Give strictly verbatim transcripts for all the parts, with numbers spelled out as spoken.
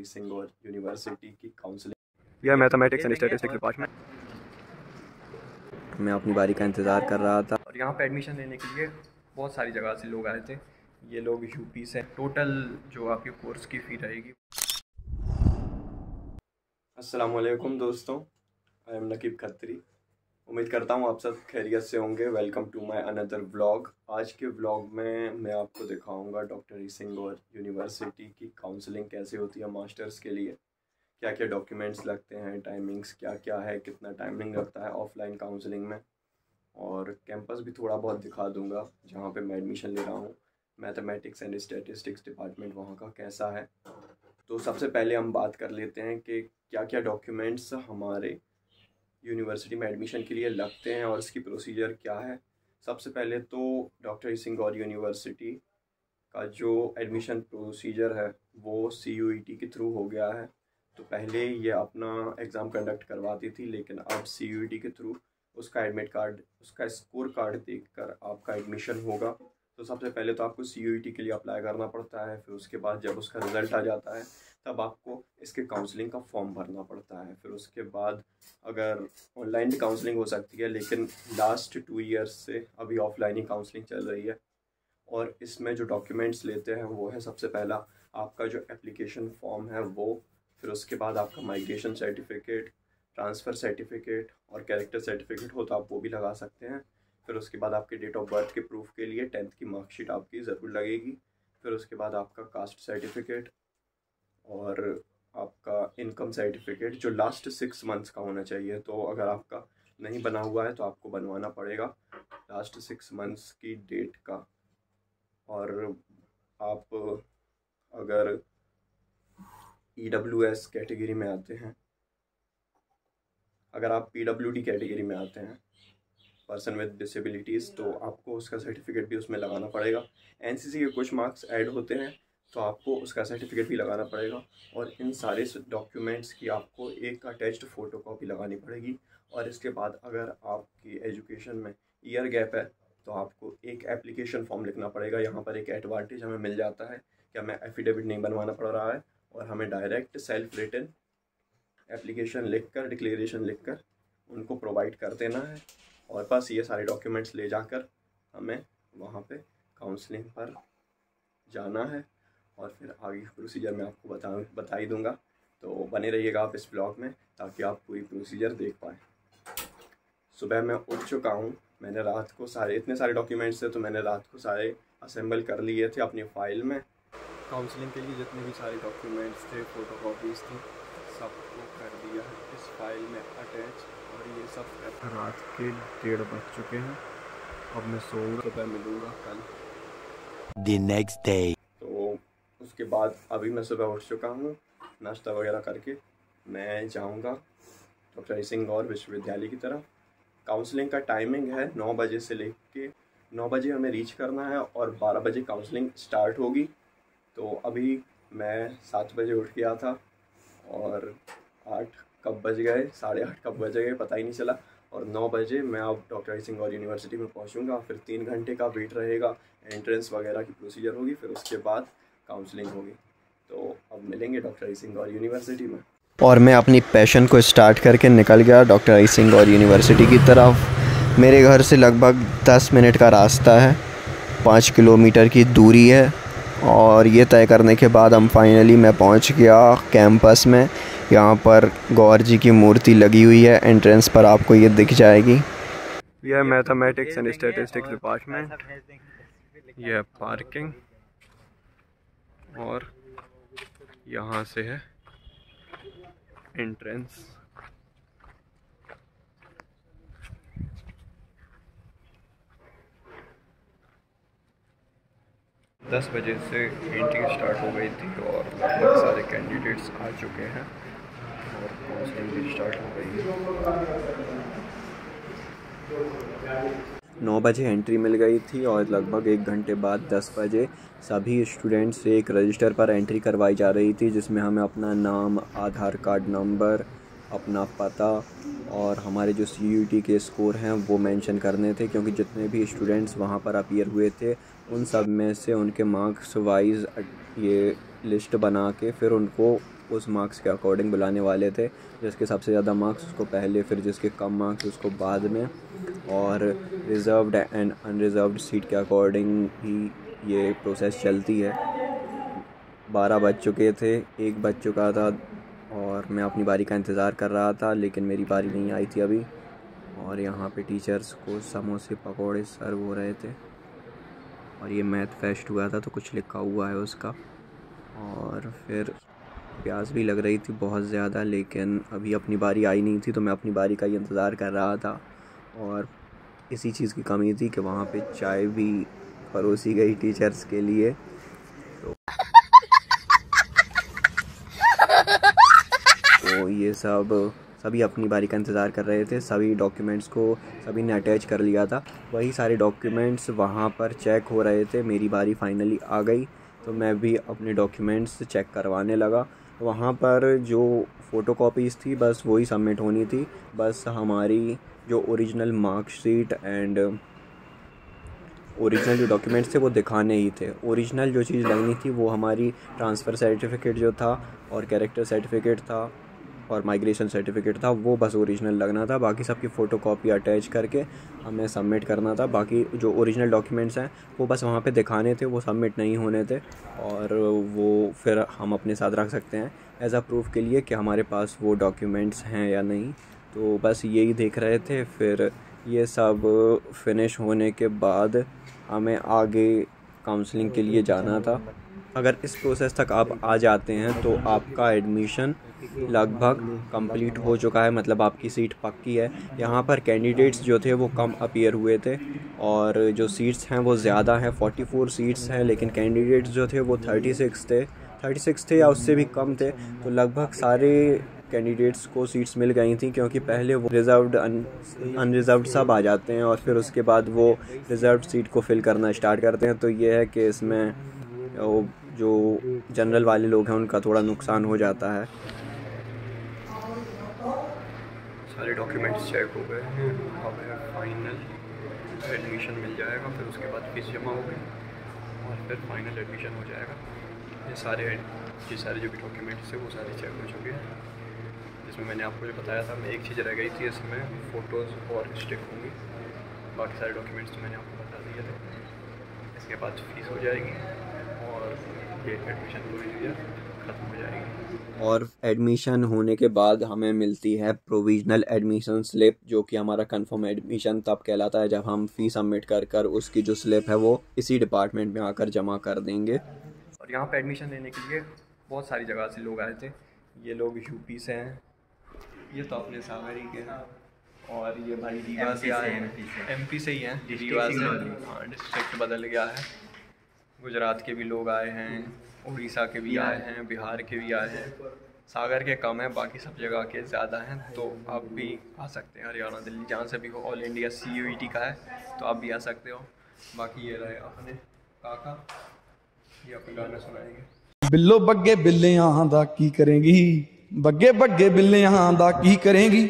हरी सिंह और यूनिवर्सिटी की काउंसलिंग या मैथमेटिक्स एंड स्टैटिस्टिक्स डिपार्टमेंट मैं अपनी बारी का इंतज़ार कर रहा था और यहाँ पे एडमिशन लेने के लिए बहुत सारी जगह से लोग आए थे। ये लोग यूपी से। टोटल जो आपके कोर्स की फ़ी रहेगी। अस्सलाम वालेकुम दोस्तों, आई एम नकीब खत्री। उम्मीद करता हूँ आप सब खैरियत से होंगे। Welcome to my another vlog. आज के व्लॉग में मैं आपको दिखाऊंगा डॉक्टर हरी सिंह और यूनिवर्सिटी की काउंसलिंग कैसे होती है मास्टर्स के लिए, क्या क्या डॉक्यूमेंट्स लगते हैं, टाइमिंग्स क्या क्या है, कितना टाइमिंग लगता है ऑफलाइन काउंसलिंग में, और कैंपस भी थोड़ा बहुत दिखा दूंगा जहाँ पे मैं एडमिशन ले रहा हूँ। मैथमेटिक्स एंड स्टैटिस्टिक्स डिपार्टमेंट वहाँ का कैसा है। तो सबसे पहले हम बात कर लेते हैं कि क्या क्या डॉक्यूमेंट्स हमारे यूनिवर्सिटी में एडमिशन के लिए लगते हैं और इसकी प्रोसीजर क्या है। सबसे पहले तो डॉक्टर हरी सिंह और यूनिवर्सिटी का जो एडमिशन प्रोसीजर है वो सी यू ई टी के थ्रू हो गया है। तो पहले ये अपना एग्ज़ाम कंडक्ट करवाती थी, लेकिन अब सी यू ई टी के थ्रू उसका एडमिट कार्ड, उसका स्कोर कार्ड देखकर आपका एडमिशन होगा। तो सबसे पहले तो आपको सी यू ई टी के लिए अप्लाई करना पड़ता है, फिर उसके बाद जब उसका रिज़ल्ट आ जाता है तब आपको इसके काउंसलिंग का फॉर्म भरना पड़ता है। फिर उसके बाद अगर ऑनलाइन भी काउंसलिंग हो सकती है, लेकिन लास्ट टू इयर्स से अभी ऑफलाइन ही काउंसलिंग चल रही है। और इसमें जो डॉक्यूमेंट्स लेते हैं वो है सबसे पहला आपका जो एप्लीकेशन फॉर्म है वो, फिर उसके बाद आपका माइग्रेशन सर्टिफिकेट, ट्रांसफ़र सर्टिफिकेट और कैरेक्टर सर्टिफिकेट हो तो आप वो भी लगा सकते हैं। फिर उसके बाद आपके डेट ऑफ बर्थ के प्रूफ के लिए टेंथ की मार्कशीट आपकी ज़रूर लगेगी। फिर उसके बाद आपका कास्ट सर्टिफिकेट और आपका इनकम सर्टिफिकेट जो लास्ट सिक्स मंथ्स का होना चाहिए। तो अगर आपका नहीं बना हुआ है तो आपको बनवाना पड़ेगा लास्ट सिक्स मंथ्स की डेट का। और आप अगर ई डब्ल्यू एस कैटेगरी में आते हैं, अगर आप पी डब्ल्यू डी कैटेगरी में आते हैं, पर्सन विद डिसेबिलिटीज़, तो आपको उसका सर्टिफिकेट भी उसमें लगाना पड़ेगा। एन सी सी के कुछ मार्क्स ऐड होते हैं तो आपको उसका सर्टिफिकेट भी लगाना पड़ेगा। और इन सारे डॉक्यूमेंट्स की आपको एक अटैच्ड फ़ोटो कॉपी लगानी पड़ेगी। और इसके बाद अगर आपकी एजुकेशन में ईयर गैप है तो आपको एक एप्लीकेशन फॉर्म लिखना पड़ेगा। यहाँ पर एक एडवांटेज हमें मिल जाता है कि हमें एफिडेविट नहीं बनवाना पड़ रहा है और हमें डायरेक्ट सेल्फ रिटन एप्लीकेशन लिखकर, डिक्लेरेशन लिखकर उनको प्रोवाइड कर देना है। और बस ये सारे डॉक्यूमेंट्स ले जाकर हमें वहाँ पे काउंसलिंग पर जाना है। और फिर आगे प्रोसीजर मैं आपको बता बता ही दूँगा। तो बने रहिएगा आप इस ब्लॉग में ताकि आप पूरी प्रोसीजर देख पाएँ। सुबह मैं उठ चुका हूँ, मैंने रात को सारे इतने सारे डॉक्यूमेंट्स थे तो मैंने रात को सारे असेंबल कर लिए थे अपनी फ़ाइल में। काउंसलिंग के लिए जितने भी सारे डॉक्यूमेंट्स थे, फ़ोटो कॉपीज़ थी, सबको कर दिया है इस फाइल में अटैच। और ये सब रात के डेढ़ बज चुके हैं। अब मैं सोऊंगा, सुबह मिलूँगा कल द नेक्स्ट डे। तो उसके बाद अभी मैं सुबह उठ चुका हूँ, नाश्ता वगैरह करके मैं जाऊँगा डॉक्टर हरी सिंह और विश्वविद्यालय की तरफ। काउंसलिंग का टाइमिंग है नौ बजे से लेके नौ बजे हमें रीच करना है और बारह बजे काउंसलिंग स्टार्ट होगी। तो अभी मैं सात बजे उठ गया था और आठ कब बज गए, साढ़े आठ कब बज गए पता ही नहीं चला। और नौ बजे मैं अब डॉक्टर हरी सिंह और यूनिवर्सिटी में पहुंचूंगा। फिर तीन घंटे का वेट रहेगा, एंट्रेंस वगैरह की प्रोसीजर होगी, फिर उसके बाद काउंसलिंग होगी। तो अब मिलेंगे डॉक्टर हरी सिंह और यूनिवर्सिटी में। और मैं अपनी पैशन को स्टार्ट करके निकल गया डॉक्टर हरी सिंह और यूनिवर्सिटी की तरफ। मेरे घर से लगभग दस मिनट का रास्ता है, पाँच किलोमीटर की दूरी है। और ये तय करने के बाद हम फाइनली मैं पहुंच गया कैंपस में। यहाँ पर गौर जी की मूर्ति लगी हुई है, एंट्रेंस पर आपको ये दिख जाएगी। यह मैथमेटिक्स एंड स्टैटिस्टिक्स डिपार्टमेंट, यह पार्किंग, और यहाँ से है एंट्रेंस। दस बजे से एंट्री स्टार्ट हो गई थी और बहुत सारे कैंडिडेट्स आ चुके हैं और काउंसलिंग भी स्टार्ट हो गई है। नौ बजे एंट्री मिल गई थी और लगभग एक घंटे बाद दस बजे सभी स्टूडेंट्स से एक रजिस्टर पर एंट्री करवाई जा रही थी, जिसमें हमें अपना नाम, आधार कार्ड नंबर, अपना पता और हमारे जो सी यू टी के स्कोर हैं वो मेंशन करने थे। क्योंकि जितने भी स्टूडेंट्स वहाँ पर अपीयर हुए थे उन सब में से उनके मार्क्स वाइज ये लिस्ट बना के फिर उनको उस मार्क्स के अकॉर्डिंग बुलाने वाले थे। जिसके सबसे ज़्यादा मार्क्स उसको पहले, फिर जिसके कम मार्क्स उसको बाद में, और रिज़र्व्ड एंड अनरिज़र्व्ड सीट के अकॉर्डिंग ही ये प्रोसेस चलती है। बारह बज चुके थे, एक बज चुका था और मैं अपनी बारी का इंतज़ार कर रहा था, लेकिन मेरी बारी नहीं आई थी अभी। और यहाँ पे टीचर्स को समोसे पकौड़े सर्व हो रहे थे और ये मैथ फेस्ट हुआ था तो कुछ लिखा हुआ है उसका। और फिर प्यास भी लग रही थी बहुत ज़्यादा, लेकिन अभी अपनी बारी आई नहीं थी तो मैं अपनी बारी का ही इंतज़ार कर रहा था। और इसी चीज़ की कमी थी कि वहाँ पे चाय भी परोसी गई टीचर्स के लिए। तो, तो ये सब सभी अपनी बारी का इंतज़ार कर रहे थे। सभी डॉक्यूमेंट्स को सभी ने अटैच कर लिया था, वही सारे डॉक्यूमेंट्स वहाँ पर चेक हो रहे थे। मेरी बारी फाइनली आ गई तो मैं भी अपने डॉक्यूमेंट्स चेक करवाने लगा। वहाँ पर जो फ़ोटोकॉपीज़ थी बस वही सबमिट होनी थी। बस हमारी जो ओरिजिनल मार्कशीट एंड ओरिजिनल जो डॉक्यूमेंट्स थे वो दिखाने ही थे। ओरिजिनल जो चीज़ लगनी थी वो हमारी ट्रांसफ़र सर्टिफिकेट जो था और कैरेक्टर सर्टिफिकेट था और माइग्रेशन सर्टिफिकेट था, वो बस ओरिजिनल लगना था। बाकी सबकी फ़ोटोकॉपी अटैच करके हमें सबमिट करना था। बाकी जो ओरिजिनल डॉक्यूमेंट्स हैं वो बस वहाँ पे दिखाने थे, वो सबमिट नहीं होने थे। और वो फिर हम अपने साथ रख सकते हैं एज अ प्रूफ के लिए कि हमारे पास वो डॉक्यूमेंट्स हैं या नहीं। तो बस यही देख रहे थे। फिर ये सब फिनिश होने के बाद हमें आगे काउंसलिंग के लिए जाना था। अगर इस प्रोसेस तक आप आ जाते हैं तो आपका एडमिशन लगभग कंप्लीट हो चुका है, मतलब आपकी सीट पक्की है। यहाँ पर कैंडिडेट्स जो थे वो कम अपीयर हुए थे और जो सीट्स हैं वो ज़्यादा हैं, चौवालीस सीट्स हैं, लेकिन कैंडिडेट्स जो थे वो छत्तीस थे छत्तीस थे या उससे भी कम थे। तो लगभग सारे कैंडिडेट्स को सीट्स मिल गई थी, क्योंकि पहले वो रिज़र्व्ड अनरिज़र्व्ड सब आ जाते हैं और फिर उसके बाद वो रिज़र्व्ड सीट को फिल करना स्टार्ट करते हैं। तो ये है कि इसमें जो जनरल वाले लोग हैं उनका थोड़ा नुकसान हो जाता है। सारे डॉक्यूमेंट्स चेक हो गए हैं, अब फाइनल एडमिशन मिल जाएगा। फिर उसके बाद फीस जमा हो गई और फिर फाइनल एडमिशन हो जाएगा। ये सारे ये सारे जो भी डॉक्यूमेंट्स थे वो सारे चेक हो चुके हैं। जिसमें मैंने आपको जो बताया था, मैं एक चीज़ रह गई थी, इसमें फ़ोटोज़ और स्टिक होंगी। बाकी सारे डॉक्यूमेंट्स तो मैंने आपको बता दिए थे। इसके बाद फीस हो जाएगी और ये एडमिशन पूरी ख़त्म हो जाएगी। और एडमिशन होने के बाद हमें मिलती है प्रोविजनल एडमिशन स्लिप, जो कि हमारा कंफर्म एडमिशन तब कहलाता है जब हम फ़ी सबमिट कर कर उसकी जो स्लिप है वो इसी डिपार्टमेंट में आकर जमा कर देंगे। और यहाँ पे एडमिशन लेने के लिए बहुत सारी जगह से लोग आए थे। ये लोग यूपी से हैं, ये तो अपने सागरी के हैं, और ये भाई रीवा से आए हैं, एमपी से ही हैं, रीवा से। हाँ, डिस्ट्रिक्ट बदल गया है। गुजरात के भी लोग आए हैं, उड़ीसा के भी आए हैं, बिहार के भी आए हैं। सागर के कम है, बाकी सब जगह के ज़्यादा हैं। तो आप भी आ सकते हैं, हरियाणा दिल्ली जहाँ से भी हो। All India C U E T का है तो आप भी आ सकते हो। बाकी ये रहे अपने काका, ये अपने गाना सुनाएंगे। बिल्लो बग्गे बिल्लियां दा की करेंगी, बग्गे बग्गे बिल्लियां दा की करेंगी।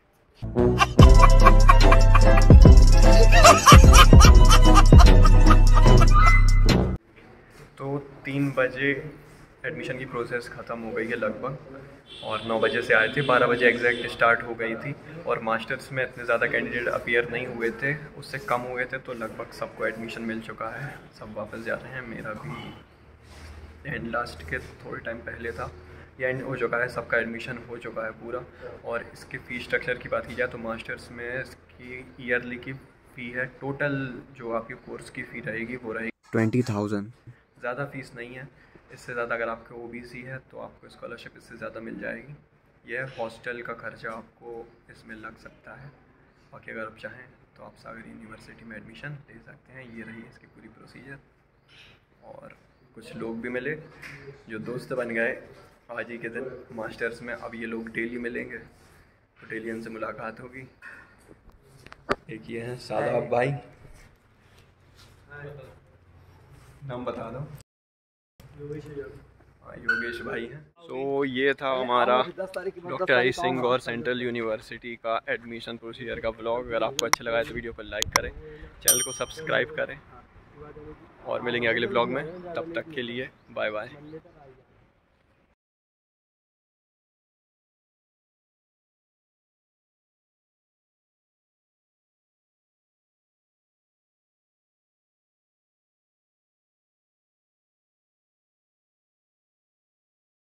तो तीन बजे एडमिशन की प्रोसेस ख़त्म हो गई है लगभग, और नौ बजे से आए थे, बारह बजे एग्जैक्ट स्टार्ट हो गई थी। और मास्टर्स में इतने ज़्यादा कैंडिडेट अपीयर नहीं हुए थे, उससे कम हुए थे, तो लगभग सबको एडमिशन मिल चुका है। सब वापस जा रहे हैं। मेरा भी एंड लास्ट के थोड़े टाइम पहले था, ये एंड हो चुका है, सबका एडमिशन हो चुका है पूरा। और इसके फ़ी स्ट्रक्चर की बात की जाए तो मास्टर्स में इसकी ईयरली की फ़ी है, टोटल जो आपकी कोर्स की फ़ी रहेगी वो रहेगी ट्वेंटी थाउजेंड। ज़्यादा फ़ीस नहीं है। इससे ज़्यादा अगर आपके ओबीसी है तो आपको स्कॉलरशिप इससे ज़्यादा मिल जाएगी। यह हॉस्टल का खर्चा आपको इसमें लग सकता है। बाकी अगर आप चाहें तो आप सागर यूनिवर्सिटी में एडमिशन ले सकते हैं। ये रही इसकी पूरी प्रोसीजर। और कुछ लोग भी मिले जो दोस्त बन गए आज ही के दिन मास्टर्स में। अब ये लोग डेली मिलेंगे तो डेली इनसे मुलाकात होगी। एक ये हैं सादाब भाई, नाम बता दो। हाँ, योगेश भाई हैं। सो so, ये था हमारा डॉक्टर हरी सिंह और सेंट्रल यूनिवर्सिटी का एडमिशन प्रोसीजर का ब्लॉग। अगर आपको अच्छा लगा है तो वीडियो को लाइक करें, चैनल को सब्सक्राइब करें, और मिलेंगे अगले ब्लॉग में। तब तक के लिए बाय बाय।